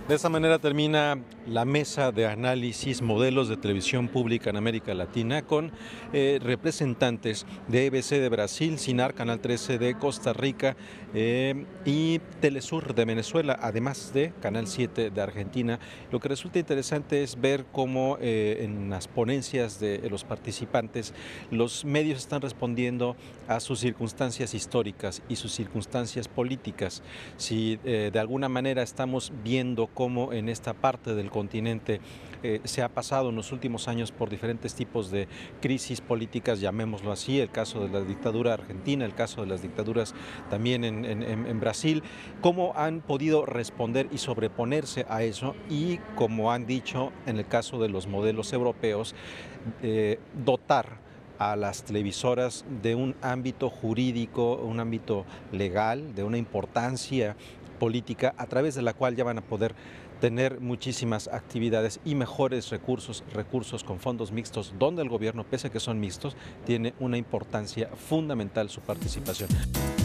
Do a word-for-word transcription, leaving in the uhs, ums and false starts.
De esta manera termina la mesa de análisis modelos de televisión pública en América Latina con eh, representantes de E B C de Brasil, Cinar, Canal trece de Costa Rica eh, y Telesur de Venezuela, además de Canal siete de Argentina. Lo que resulta interesante es ver cómo eh, en las ponencias de los participantes los medios están respondiendo a sus circunstancias históricas y sus circunstancias políticas. Si eh, de alguna manera estamos viendo cómo en esta parte del continente eh, se ha pasado en los últimos años por diferentes tipos de crisis políticas, llamémoslo así, el caso de la dictadura argentina, el caso de las dictaduras también en, en, en Brasil, cómo han podido responder y sobreponerse a eso y, como han dicho en el caso de los modelos europeos, eh, dotar a las televisoras de un ámbito jurídico, un ámbito legal, de una importancia política a través de la cual ya van a poder tener muchísimas actividades y mejores recursos, recursos con fondos mixtos, donde el gobierno, pese a que son mixtos, tiene una importancia fundamental su participación.